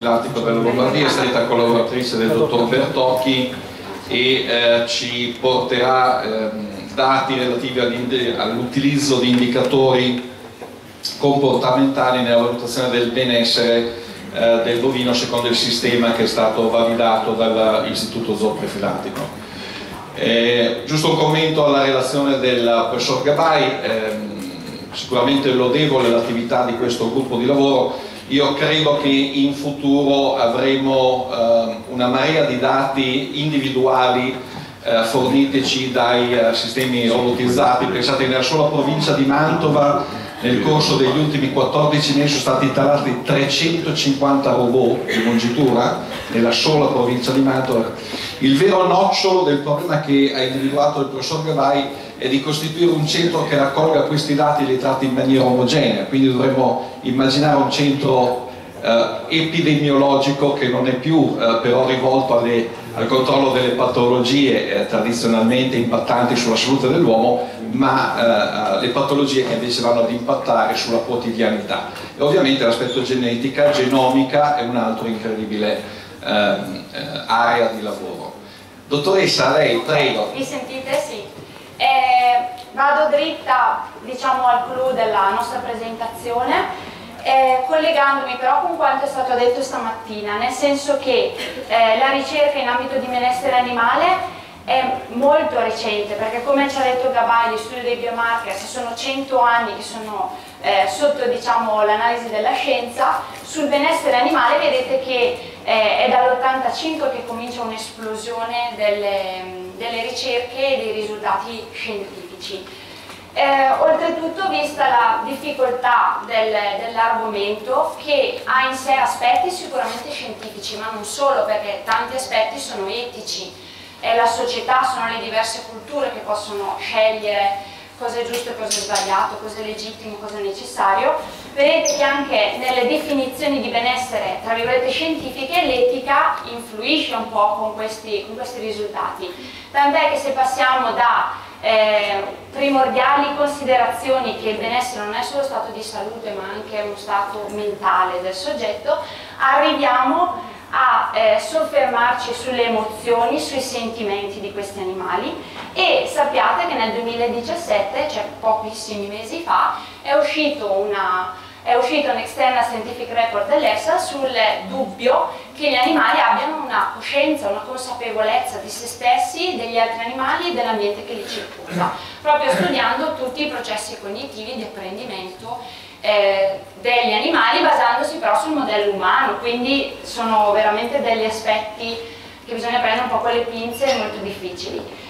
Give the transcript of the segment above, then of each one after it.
Zoofilatico della Lombardia, stretta collaboratrice del dottor Bertocchi, e ci porterà dati relativi all'utilizzo di indicatori comportamentali nella valutazione del benessere del bovino secondo il sistema che è stato validato dall'Istituto Zoofilatico. Giusto un commento alla relazione del professor Gabay. Sicuramente lodevole l'attività di questo gruppo di lavoro. Io credo che in futuro avremo una marea di dati individuali fornitici dai sistemi robotizzati. Pensate che nella sola provincia di Mantova nel corso degli ultimi 14 mesi sono stati installati 350 robot di mungitura nella sola provincia di Mantova. Il vero nocciolo del problema che ha individuato il professor Gabay è di costituire un centro che raccolga questi dati e li tratti in maniera omogenea, quindi dovremmo immaginare un centro epidemiologico che non è più però rivolto al controllo delle patologie tradizionalmente impattanti sulla salute dell'uomo, ma le patologie che invece vanno ad impattare sulla quotidianità. E ovviamente l'aspetto genetica, genomica è un altro incredibile area di lavoro. Dottoressa, lei, prego. Mi sentite? Sì. Vado dritta, diciamo, al clou della nostra presentazione, collegandomi però con quanto è stato detto stamattina, nel senso che la ricerca in ambito di benessere animale è molto recente, perché come ci ha detto Gabay, gli studi dei biomarker, se sono 100 anni che sono sotto, diciamo, l'analisi della scienza, sul benessere animale vedete che è dall'85 che comincia un'esplosione delle ricerche e dei risultati scientifici. Oltretutto, vista la difficoltà dell'argomento, che ha in sé aspetti sicuramente scientifici, ma non solo, perché tanti aspetti sono etici, è la società, sono le diverse culture che possono scegliere cosa è giusto e cosa è sbagliato, cosa è legittimo, cosa è necessario. Vedete che anche nelle definizioni di benessere, tra virgolette, scientifiche, l'etica influisce un po' con questi risultati. Tant'è che se passiamo da primordiali considerazioni che il benessere non è solo stato di salute ma anche uno stato mentale del soggetto, arriviamo a soffermarci sulle emozioni, sui sentimenti di questi animali, e sappiate che nel 2017, cioè pochissimi mesi fa, è uscito un External Scientific Report dell'EFSA sul dubbio che gli animali abbiano una coscienza, una consapevolezza di se stessi, degli altri animali e dell'ambiente che li circonda, proprio studiando tutti i processi cognitivi di apprendimento degli animali, basandosi però sul modello umano. Quindi sono veramente degli aspetti che bisogna prendere un po' con le pinze, molto difficili.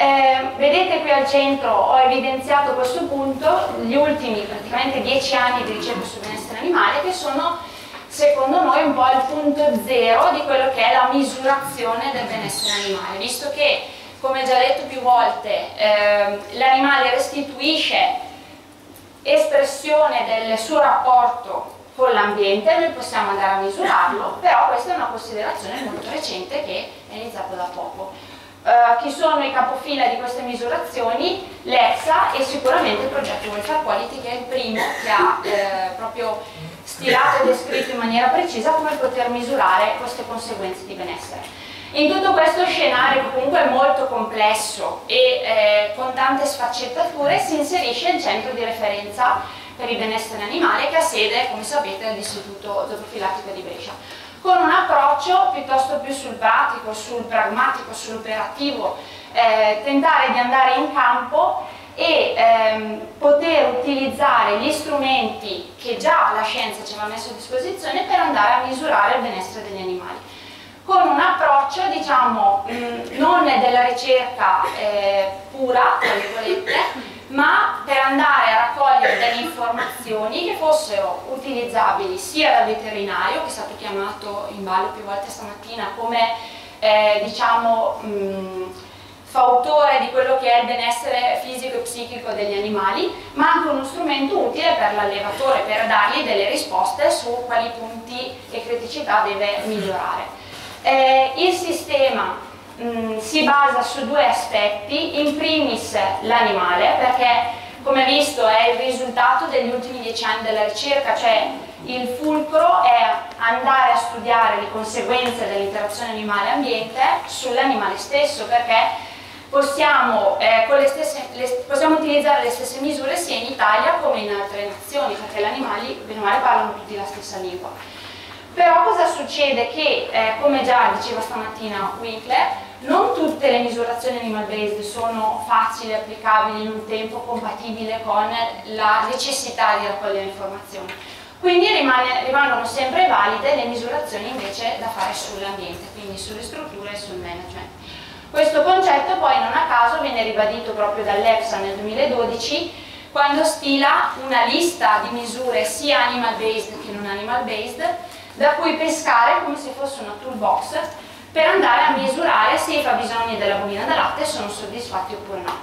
Vedete qui al centro ho evidenziato questo punto, gli ultimi praticamente 10 anni di ricerca sul benessere animale, che sono secondo noi un po' il punto zero di quello che è la misurazione del benessere animale, visto che, come già detto più volte, l'animale restituisce espressione del suo rapporto con l'ambiente, noi possiamo andare a misurarlo, però questa è una considerazione molto recente che è iniziata da poco. Chi sono i capofila di queste misurazioni? L'EFSA e sicuramente il progetto Welfare Quality, che è il primo che ha proprio stilato e descritto in maniera precisa come poter misurare queste conseguenze di benessere. In tutto questo scenario comunque molto complesso e con tante sfaccettature si inserisce il centro di referenza per il benessere animale, che ha sede, come sapete, all'Istituto Zoofilatico di Brescia, con un approccio piuttosto più sul pratico, sul pragmatico, sull'operativo, tentare di andare in campo e poter utilizzare gli strumenti che già la scienza ci aveva messo a disposizione per andare a misurare il benessere degli animali, con un approccio, diciamo, non della ricerca pura, tra virgolette, ma per andare a raccogliere delle informazioni che fossero utilizzabili sia dal veterinario, che è stato chiamato in ballo più volte stamattina come diciamo fautore di quello che è il benessere fisico e psichico degli animali, ma anche uno strumento utile per l'allevatore, per dargli delle risposte su quali punti e criticità deve migliorare. Il sistema si basa su due aspetti: in primis l'animale, perché come visto è il risultato degli ultimi 10 anni della ricerca, cioè il fulcro è andare a studiare le conseguenze dell'interazione animale-ambiente sull'animale stesso, perché possiamo utilizzare le stesse misure sia in Italia come in altre nazioni, perché gli animali bene o male parlano tutti la stessa lingua. Però cosa succede? Che, come già diceva stamattina Winkler, non tutte le misurazioni animal-based sono facili, applicabili in un tempo compatibile con la necessità di raccogliere informazioni. Quindi rimangono sempre valide le misurazioni invece da fare sull'ambiente, quindi sulle strutture e sul management. Questo concetto poi non a caso viene ribadito proprio dall'EFSA nel 2012, quando stila una lista di misure sia animal-based che non animal-based, da cui pescare come se fosse una toolbox per andare a misurare se i fabbisogni della bovina da latte sono soddisfatti oppure no.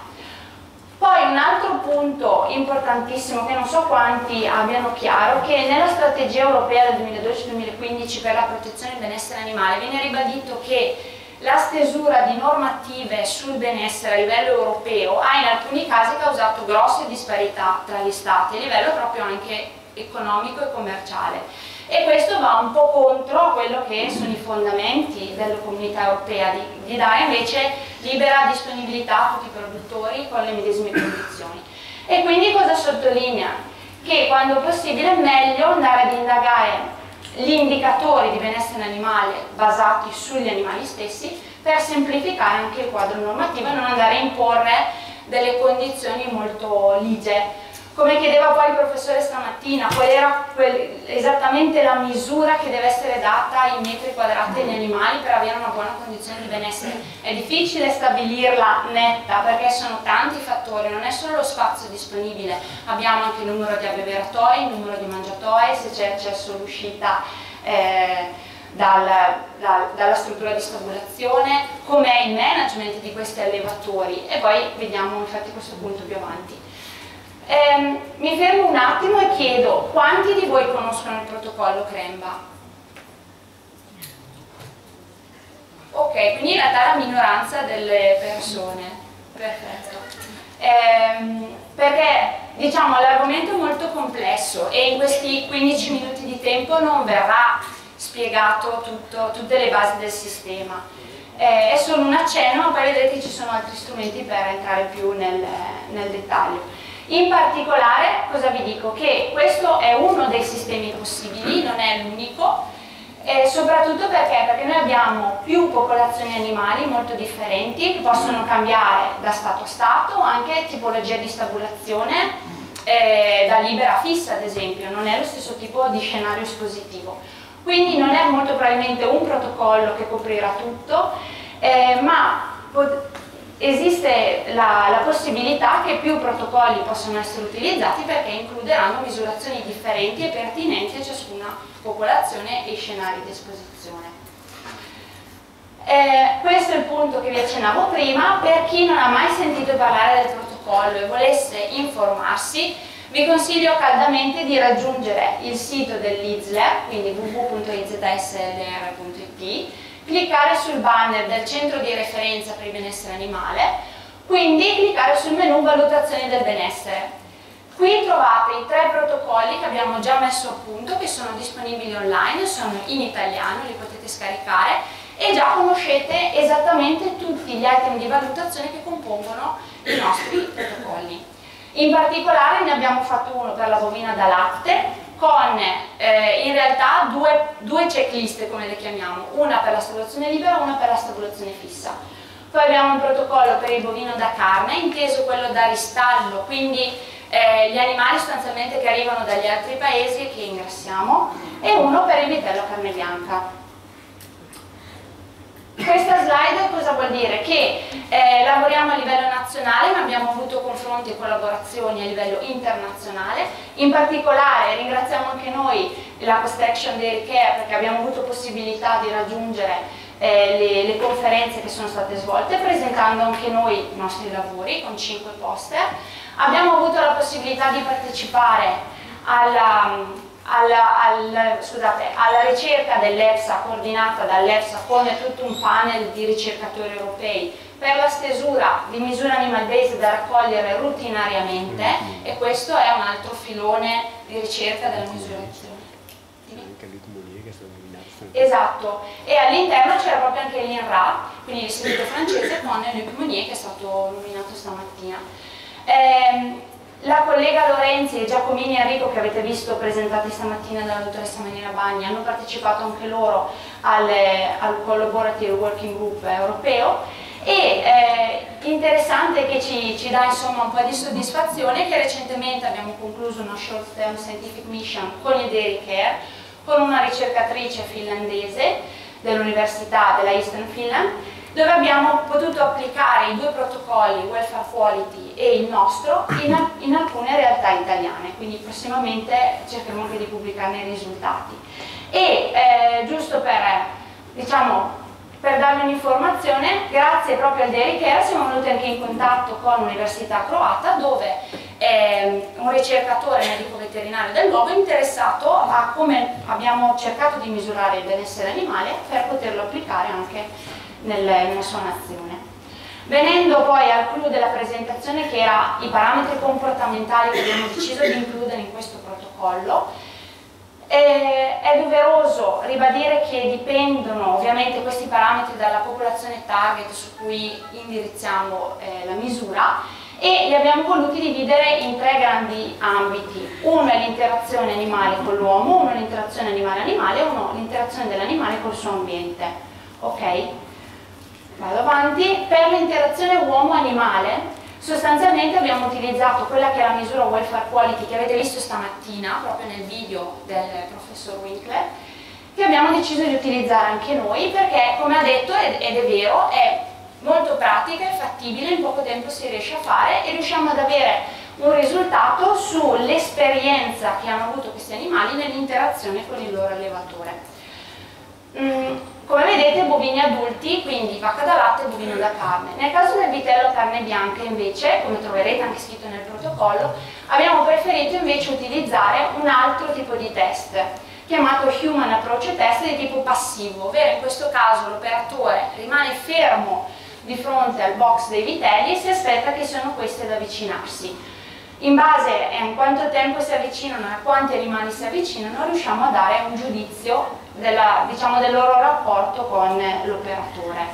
Poi un altro punto importantissimo che non so quanti abbiano chiaro, che nella strategia europea del 2012-2015 per la protezione del benessere animale viene ribadito che la stesura di normative sul benessere a livello europeo ha in alcuni casi causato grosse disparità tra gli stati, a livello proprio anche economico e commerciale. E questo va un po' contro quello che sono i fondamenti della comunità europea, di dare invece libera disponibilità a tutti i produttori con le medesime condizioni. E quindi cosa sottolinea? Che quando possibile è meglio andare ad indagare gli indicatori di benessere animale basati sugli animali stessi per semplificare anche il quadro normativo e non andare a imporre delle condizioni molto ligie. Come chiedeva poi il professore stamattina, qual era esattamente la misura che deve essere data in metri quadrati agli animali per avere una buona condizione di benessere? È difficile stabilirla netta perché sono tanti fattori, non è solo lo spazio disponibile, abbiamo anche il numero di abbeveratoi, il numero di mangiatoi, se c'è accesso all'uscita dalla struttura di stabulazione, com'è il management di questi allevatori, e poi vediamo infatti questo punto più avanti. Mi fermo un attimo e chiedo: quanti di voi conoscono il protocollo Cremba? Ok, quindi in realtà la minoranza delle persone. Perfetto. Perché diciamo l'argomento è molto complesso e in questi 15 minuti di tempo non verrà spiegato tutte le basi del sistema. È solo un accenno, ma poi vedrete che ci sono altri strumenti per entrare più nel dettaglio. In particolare, cosa vi dico? Che questo è uno dei sistemi possibili, non è l'unico, soprattutto perché noi abbiamo più popolazioni animali molto differenti che possono cambiare da stato a stato, anche tipologia di stabulazione, da libera a fissa ad esempio, non è lo stesso tipo di scenario espositivo. Quindi non è molto probabilmente un protocollo che coprirà tutto, ma esiste la possibilità che più protocolli possano essere utilizzati perché includeranno misurazioni differenti e pertinenti a ciascuna popolazione e scenari di esposizione. Questo è il punto che vi accennavo prima. Per chi non ha mai sentito parlare del protocollo e volesse informarsi, vi consiglio caldamente di raggiungere il sito dell'ISLER, quindi www.izslr.it, cliccare sul banner del centro di referenza per il benessere animale, quindi cliccare sul menu valutazione del benessere. Qui trovate i 3 protocolli che abbiamo già messo a punto, che sono disponibili online, sono in italiano, li potete scaricare e già conoscete esattamente tutti gli item di valutazione che compongono i nostri protocolli. In particolare ne abbiamo fatto uno per la bovina da latte, con in realtà due checklist, come le chiamiamo, una per la stabulazione libera e una per la stabulazione fissa. Poi abbiamo un protocollo per il bovino da carne, inteso quello da ristallo, quindi gli animali sostanzialmente che arrivano dagli altri paesi e che ingrassiamo, e uno per il vitello carne bianca. Questa slide cosa vuol dire? Che lavoriamo a livello nazionale, ma abbiamo avuto confronti e collaborazioni a livello internazionale. In particolare ringraziamo anche noi la Post Action Dairy Care perché abbiamo avuto possibilità di raggiungere le conferenze che sono state svolte, presentando anche noi i nostri lavori con 5 poster. Abbiamo avuto la possibilità di partecipare alla ricerca dell'EFSA, coordinata dall'EFSA con tutto un panel di ricercatori europei per la stesura di misure animal-based da raccogliere routinariamente, e questo è un altro filone di ricerca della misurazione. anche Luc Monnier che è stato nominato. Esatto, e all'interno c'era proprio anche l'INRA, quindi l'istituto francese, con Luc Monnier che è stato nominato stamattina. La collega Lorenzi e Giacomini e Enrico, che avete visto presentati stamattina dalla dottoressa Manina Bagni, hanno partecipato anche loro al Collaborative Working Group europeo, e interessante che ci dà insomma un po' di soddisfazione che recentemente abbiamo concluso una Short Term Scientific Mission con il Dairy Care, con una ricercatrice finlandese dell'Università della Eastern Finland, dove abbiamo potuto applicare i due protocolli, Welfare Quality e il nostro, in alcune realtà italiane, quindi prossimamente cercheremo anche di pubblicarne i risultati. E giusto per darvi un'informazione, grazie proprio al Dairy Care siamo venuti anche in contatto con l'Università Croata, dove un ricercatore medico veterinario del luogo è interessato a come abbiamo cercato di misurare il benessere animale per poterlo applicare anche nella sua nazione. Venendo poi al clou della presentazione, che era i parametri comportamentali che abbiamo deciso di includere in questo protocollo, è doveroso ribadire che dipendono ovviamente questi parametri dalla popolazione target su cui indirizziamo la misura, e li abbiamo voluti dividere in tre grandi ambiti. Uno è l'interazione animale con l'uomo, uno è l'interazione animale-animale e uno l'interazione dell'animale col suo ambiente. Ok? Vado avanti. Per l'interazione uomo-animale sostanzialmente abbiamo utilizzato quella che è la misura Welfare Quality che avete visto stamattina proprio nel video del professor Winkler, che abbiamo deciso di utilizzare anche noi perché, come ha detto, ed è vero, è molto pratica, è fattibile, in poco tempo si riesce a fare e riusciamo ad avere un risultato sull'esperienza che hanno avuto questi animali nell'interazione con il loro allevatore. Come vedete, bovini adulti, quindi vacca da latte e bovino da carne. Nel caso del vitello carne bianca invece, come troverete anche scritto nel protocollo, abbiamo preferito invece utilizzare un altro tipo di test, chiamato Human Approach Test di tipo passivo, ovvero in questo caso l'operatore rimane fermo di fronte al box dei vitelli e si aspetta che siano questi ad avvicinarsi. In base a quanto tempo si avvicinano e a quanti animali si avvicinano, riusciamo a dare un giudizio del loro rapporto con l'operatore.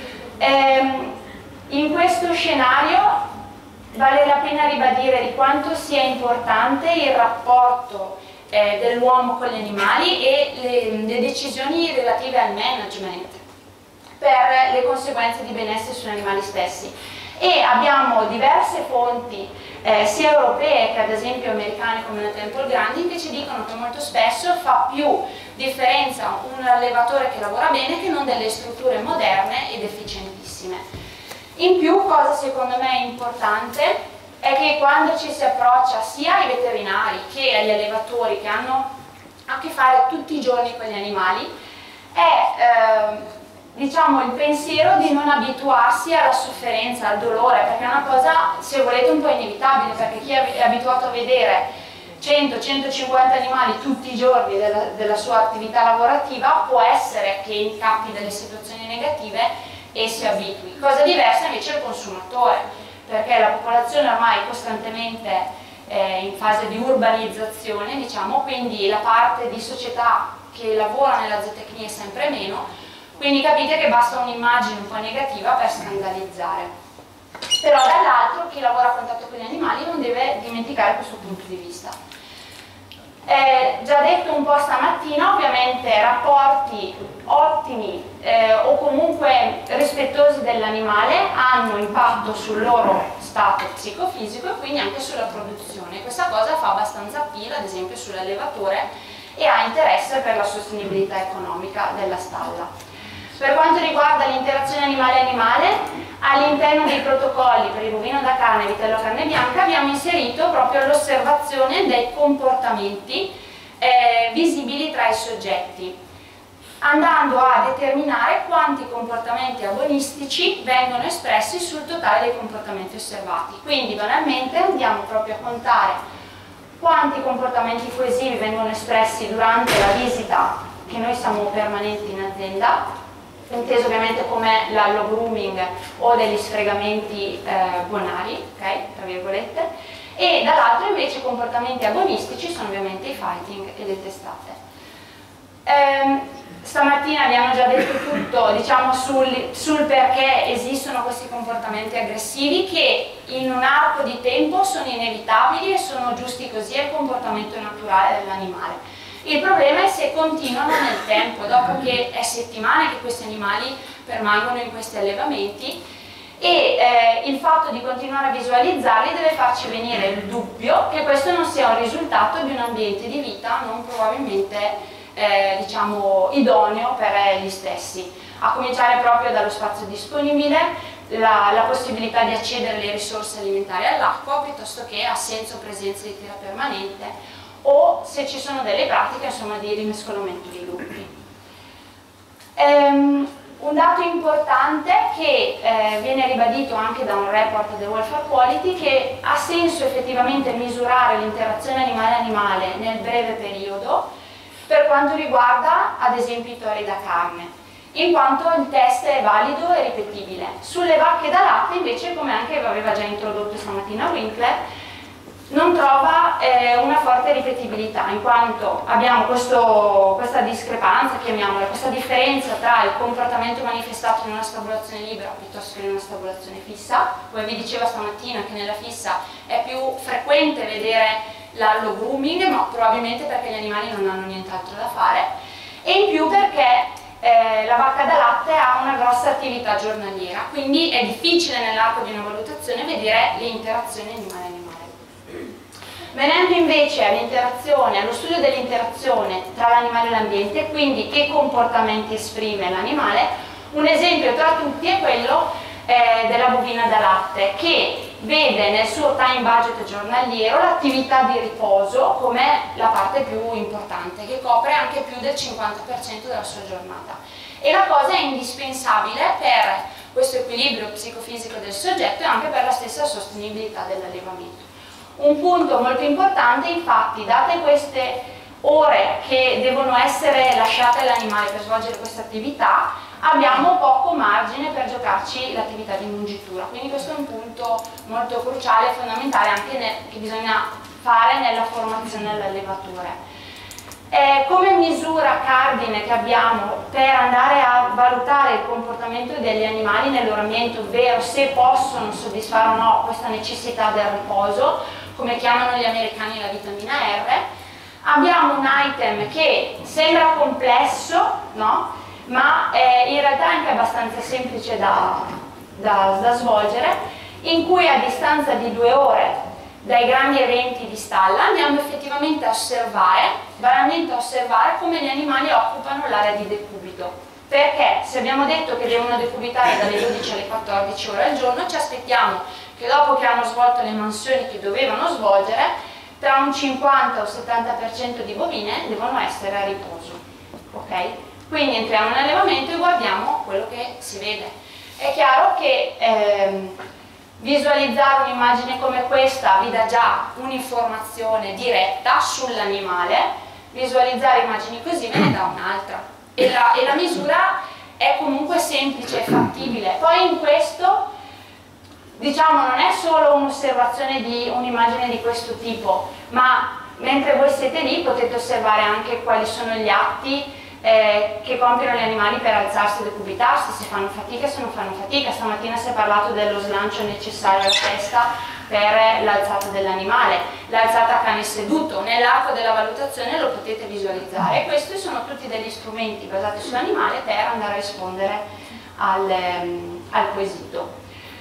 In questo scenario vale la pena ribadire di quanto sia importante il rapporto dell'uomo con gli animali e le decisioni relative al management per le conseguenze di benessere sugli animali stessi. E abbiamo diverse fonti sia europee che ad esempio americane come la Temple Grandin, che ci dicono che molto spesso fa più differenza un allevatore che lavora bene che non delle strutture moderne ed efficientissime. In più, cosa secondo me è importante, è che quando ci si approccia sia ai veterinari che agli allevatori che hanno a che fare tutti i giorni con gli animali, è il pensiero di non abituarsi alla sofferenza, al dolore, perché è una cosa, se volete, un po' inevitabile, perché chi è abituato a vedere 100-150 animali tutti i giorni della sua attività lavorativa può essere che incappi delle situazioni negative e si abitui. Cosa diversa invece è il consumatore, perché la popolazione ormai è costantemente in fase di urbanizzazione, quindi la parte di società che lavora nella zootecnia è sempre meno. Quindi capite che basta un'immagine un po' negativa per scandalizzare. Però dall'altro chi lavora a contatto con gli animali non deve dimenticare questo punto di vista. Già detto un po' stamattina, ovviamente rapporti ottimi o comunque rispettosi dell'animale hanno impatto sul loro stato psicofisico e quindi anche sulla produzione. Questa cosa fa abbastanza appeal ad esempio sull'allevatore e ha interesse per la sostenibilità economica della stalla. Per quanto riguarda l'interazione animale-animale, all'interno dei protocolli per il bovino da carne e vitello carne bianca abbiamo inserito proprio l'osservazione dei comportamenti visibili tra i soggetti, andando a determinare quanti comportamenti agonistici vengono espressi sul totale dei comportamenti osservati. Quindi banalmente andiamo proprio a contare quanti comportamenti coesivi vengono espressi durante la visita, che noi siamo permanenti in azienda, inteso ovviamente come l'allo grooming o degli sfregamenti bonari, ok, tra virgolette, e dall'altro invece i comportamenti agonistici sono ovviamente i fighting e le testate. Stamattina vi hanno già detto tutto, diciamo, sul perché esistono questi comportamenti aggressivi che in un arco di tempo sono inevitabili e sono giusti così, è il comportamento naturale dell'animale. Il problema è se continuano nel tempo, dopo che è settimane che questi animali permangono in questi allevamenti, e il fatto di continuare a visualizzarli deve farci venire il dubbio che questo non sia un risultato di un ambiente di vita non probabilmente diciamo idoneo per gli stessi, a cominciare proprio dallo spazio disponibile, la possibilità di accedere alle risorse alimentari all'acqua, piuttosto che assenza o presenza di tira permanente, o se ci sono delle pratiche, insomma, di rimescolamento dei gruppi. Un dato importante che viene ribadito anche da un report del Welfare Quality, che ha senso effettivamente misurare l'interazione animale-animale nel breve periodo per quanto riguarda ad esempio i tori da carne, in quanto il test è valido e ripetibile. Sulle vacche da latte invece, come anche aveva già introdotto stamattina Winkler, non trova una forte ripetibilità, in quanto abbiamo questa discrepanza, chiamiamola, questa differenza tra il comportamento manifestato in una stabulazione libera piuttosto che in una stabulazione fissa. Come vi diceva stamattina, che nella fissa è più frequente vedere l'allo grooming, ma probabilmente perché gli animali non hanno nient'altro da fare, e in più perché la vacca da latte ha una grossa attività giornaliera, quindi è difficile nell'arco di una valutazione vedere le interazioni animale-animale. Venendo invece all'interazione, allo studio dell'interazione tra l'animale e l'ambiente, quindi che comportamenti esprime l'animale, un esempio tra tutti è quello della bovina da latte, che vede nel suo time budget giornaliero l'attività di riposo come la parte più importante, che copre anche più del 50% della sua giornata. E la cosa è indispensabile per questo equilibrio psicofisico del soggetto e anche per la stessa sostenibilità dell'allevamento. Un punto molto importante, infatti, date queste ore che devono essere lasciate all'animale per svolgere questa attività, abbiamo poco margine per giocarci l'attività di mungitura, quindi questo è un punto molto cruciale e fondamentale anche che bisogna fare nella formazione dell'allevatore. Come misura cardine che abbiamo per andare a valutare il comportamento degli animali nel loro ambiente, ovvero se possono soddisfare o no questa necessità del riposo, come chiamano gli americani la vitamina R, abbiamo un item che sembra complesso, no? Ma in realtà è anche abbastanza semplice da svolgere, in cui a distanza di 2 ore dai grandi eventi di stalla andiamo effettivamente a osservare, banalmente a osservare come gli animali occupano l'area di decubito. Perché se abbiamo detto che devono decubitare dalle 12 alle 14 ore al giorno, ci aspettiamo che dopo che hanno svolto le mansioni che dovevano svolgere, tra un 50 o 70% di bovine devono essere a riposo. Ok? Quindi entriamo in allevamento e guardiamo quello che si vede. È chiaro che visualizzare un'immagine come questa vi dà già un'informazione diretta sull'animale, visualizzare immagini così ve ne dà un'altra. E la misura è comunque semplice e fattibile. Poi in questo, diciamo, non è solo un'osservazione di un'immagine di questo tipo, ma mentre voi siete lì potete osservare anche quali sono gli atti che compiono gli animali per alzarsi e decubitarsi, se fanno fatica, se non fanno fatica. Stamattina si è parlato dello slancio necessario alla testa per l'alzata dell'animale, l'alzata a cane seduto. Nell'arco della valutazione lo potete visualizzare, e questi sono tutti degli strumenti basati sull'animale per andare a rispondere al quesito.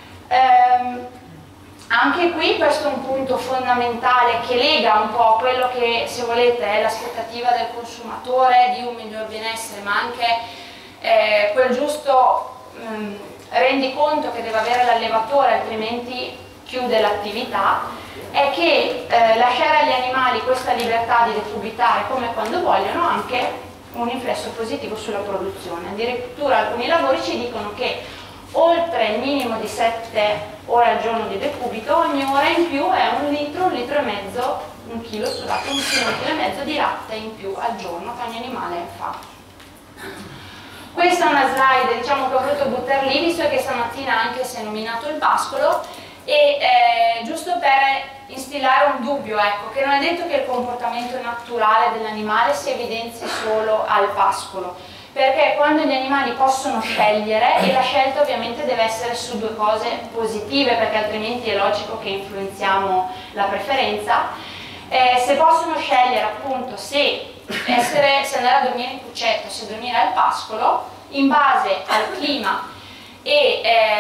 Anche qui questo è un punto fondamentale che lega un po' quello che, se volete, è l'aspettativa del consumatore di un miglior benessere, ma anche quel giusto rendiconto che deve avere l'allevatore, altrimenti chiude l'attività, è che lasciare agli animali questa libertà di decubitare come quando vogliono ha anche un riflesso positivo sulla produzione. Addirittura alcuni lavori ci dicono che oltre il minimo di 7 ore al giorno di decubito, ogni ora in più è un litro e mezzo, un chilo e mezzo di latte in più al giorno che ogni animale fa. Questa è una slide, diciamo, che ho voluto buttare lì, visto che stamattina anche si è nominato il pascolo, e giusto per instillare un dubbio, ecco, che non è detto che il comportamento naturale dell'animale si evidenzi solo al pascolo, perché quando gli animali possono scegliere, e la scelta ovviamente deve essere su due cose positive, perché altrimenti è logico che influenziamo la preferenza, se possono scegliere appunto se andare a dormire in cuccetto, se dormire al pascolo, in base al clima e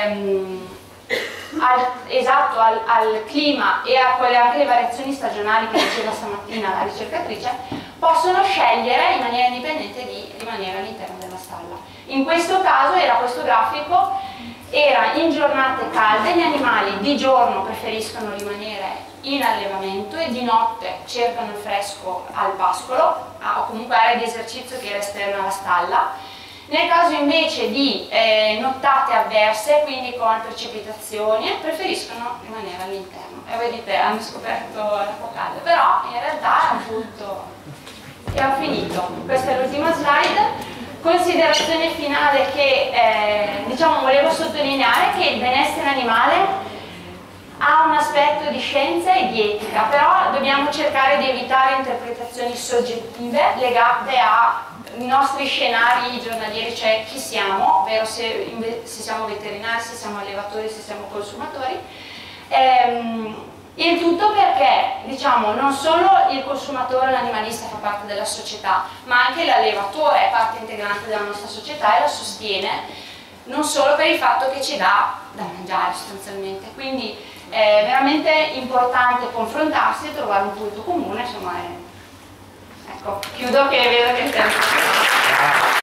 al clima e a quelle anche le variazioni stagionali che diceva stamattina la ricercatrice, possono scegliere in maniera indipendente di rimanere all'interno della stalla. In questo caso era questo grafico, era in giornate calde, gli animali di giorno preferiscono rimanere in allevamento e di notte cercano il fresco al pascolo o comunque area di esercizio che era esterna alla stalla. Nel caso invece di nottate avverse, quindi con precipitazioni, preferiscono rimanere all'interno. E vedete, hanno scoperto l'acqua calda, però in realtà è un punto. E ho finito. Questa è l'ultima slide. Considerazione finale che diciamo volevo sottolineare che il benessere animale ha un aspetto di scienza e di etica, però dobbiamo cercare di evitare interpretazioni soggettive legate ai nostri scenari giornalieri, cioè chi siamo, ovvero se siamo veterinari, se siamo allevatori, se siamo consumatori. Il tutto perché, diciamo, non solo il consumatore, l'animalista fa parte della società, ma anche l'allevatore è parte integrante della nostra società e la sostiene, non solo per il fatto che ci dà da mangiare sostanzialmente. Quindi è veramente importante confrontarsi e trovare un punto comune, insomma, ecco, chiudo che vedo che il tempo.